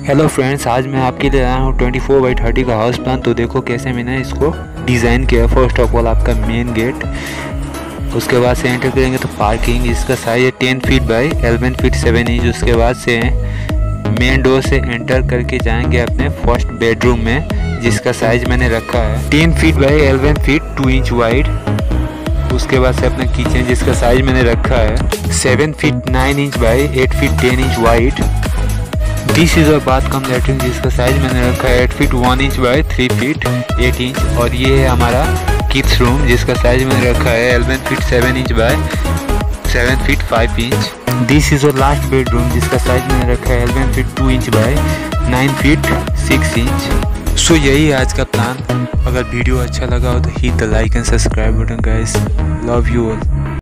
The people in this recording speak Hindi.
हेलो फ्रेंड्स, आज मैं आपके लिए आया हूँ 24x30 का हाउस प्लान। तो देखो कैसे मैंने इसको डिज़ाइन किया। फर्स्ट ऑफ ऑल आपका मेन गेट, उसके बाद से एंटर करेंगे तो पार्किंग, इसका साइज है 10 फीट बाई 11 फीट 7 इंच। उसके बाद से मेन डोर से एंटर करके जाएंगे अपने फर्स्ट बेडरूम में, जिसका साइज मैंने रखा है 10 feet by 11 feet 2 inch wide. उसके बाद से अपना किचन, जिसका साइज मैंने रखा है 7 feet 9 inch by 8 feet 10 inch wide. This is a bathroom latrine, जिसका साइज मैंने रखा है 8 feet 1 inch by 3 feet 8 inch. और ये है हमारा किड्स रूम, जिसका साइज मैंने रखा है 11 feet 7 inch by 7 feet 5 inch. This is a last bedroom, जिसका साइज मैंने रखा है 11 feet 2 inch by 9 feet 6 inch. So यही है आज का प्लान। अगर वीडियो अच्छा लगा हो तो hit the like and subscribe button guys. Love you all.